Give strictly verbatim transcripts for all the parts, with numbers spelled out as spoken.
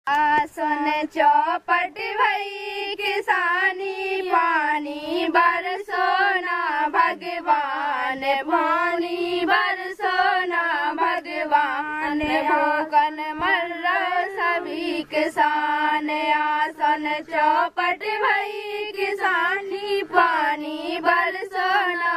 आसन चौपट भई किसानी पानी बरसोना भगवान पानी बरसोना भगवान भूखन मर्रा सभी किसान आसन चौपट भई किसानी पानी बरसोना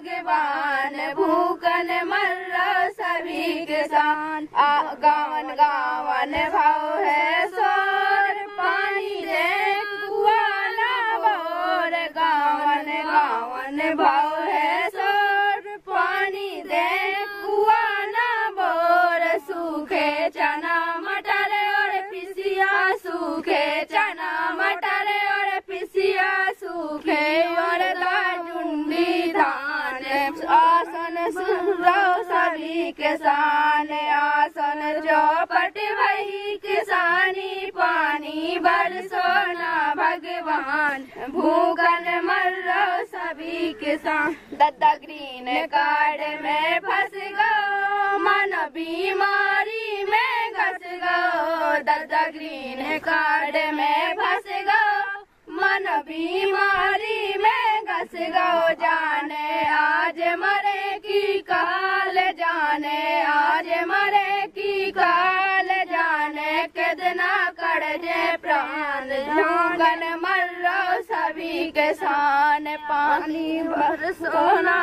भगवान भूखन मर्रा सभी किसान गावन गावन भाव है सोर पानी दे कुआना बोर गावन गावन भाव है सोर पानी दे कुआना बोर सूखे चना मटर और पिसिया सूखे चना मटर और पिसिया सूखे और दाजुंडी धान आसन सुनो सभी किसान आसन चौपट भई किसानी पानी बरसोना भगवान भूखन मर्रो सभी किसान दद्दा ग्रीन कार्ड में फंस गो मन बीमारी में घस गो दद्दा ग्रीन कार्ड में फंस गो मन बीमारी में घस गो जाने आज मरे की काल जाने आज मरे की काल जाने कितना कड़जे प्राण भूखन मर्रो सभी किसान पानी बरसोना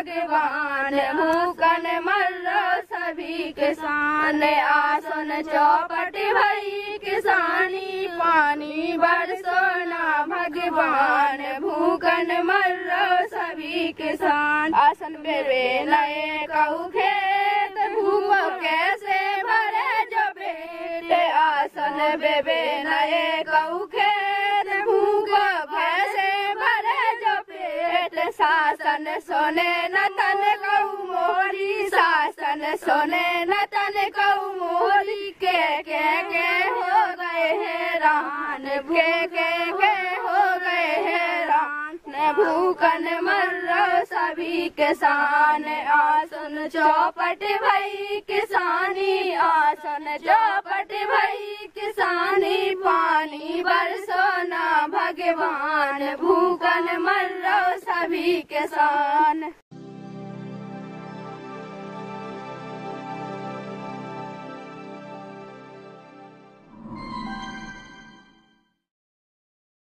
भगवान भूखन मर्रो सभी किसान आसन चौपट भई किसानी पानी बरसोना भगवान भूखन मर्रो सभी किसान आसन बेबे नए कहू खेत भूख कैसे भरे जो बेटे आसन बेबे नए कहू खेत भूख कैसे भरे जो पेट शासन सोने न तन कहू मोरी शासन सोने न तन कहू मोरी के के के हो गए हैरान के के के हो गए हैरान भूखन मर्रो सभी किसान आसन चौपट भई किसानी आसन चौपट भई किसानी पानी बरसोना भगवान भूखन मर्रो सभी किसान।